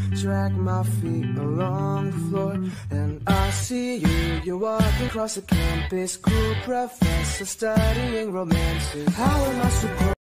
drag my feet along the floor, and I see you. You're walking across the campus, cool professor studying romances. How am I supposed